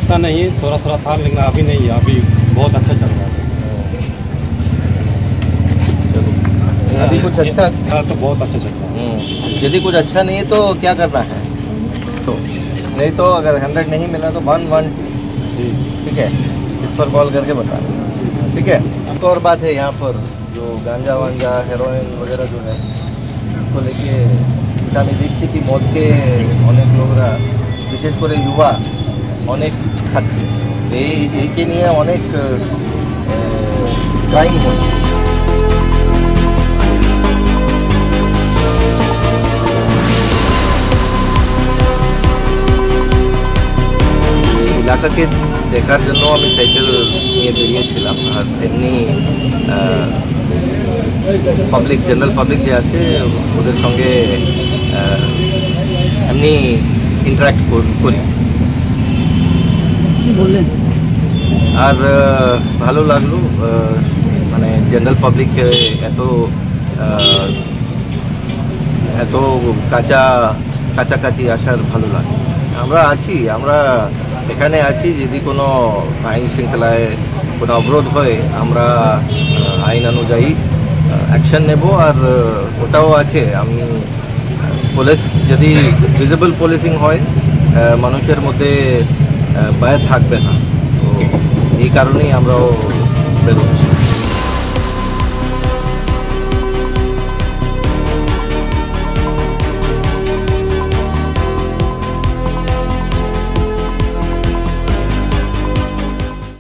ऐसा नहीं है, थोड़ा थोड़ा था लेकिन अभी नहीं है, अभी बहुत अच्छा चल रहा है। यदि कुछ अच्छा तो बहुत अच्छा चल रहा है। यदि कुछ अच्छा नहीं है तो क्या करना है? तो नहीं तो अगर 100 नहीं मिला तो 112, ठीक है, इस पर कॉल करके बताना, ठीक है। एक और बात है, यहाँ पर जो गांजा वांजा हेरोइन वगैरह जो है उसको लेके আমি দেখছি কি মদকে অনেক লোকরা বিশেষ করে যুবা অনেক খাচ্ছে, এইকে নিয়ে অনেক ক্রাইম হচ্ছে। এলাকাকে দেখার জন্য আমি সাইকেল নিয়ে বেরিয়েছিলাম, আর এমনি পাবলিক জেনারেল পাবলিক যে আছে ওদের সঙ্গে এমনি ইন্টারাক্ট করি। কি বললেন? আর ভালো লাগলো, মানে জেনারেল পাবলিক এত এত কাছাকাছি আসার ভালো লাগে। আমরা এখানে আছি, যদি কোনো আইন শৃঙ্খলায় কোনো অবরোধ হয় আমরা আইন অনুযায়ী অ্যাকশন নেব। আর ওটাও আছে, আমি পুলিশ যদি ভিজিবল পুলিশিং হয় মানুষের মধ্যে ভয় থাকবে না, তো এই কারণেই আমরাও বেরোচ্ছি।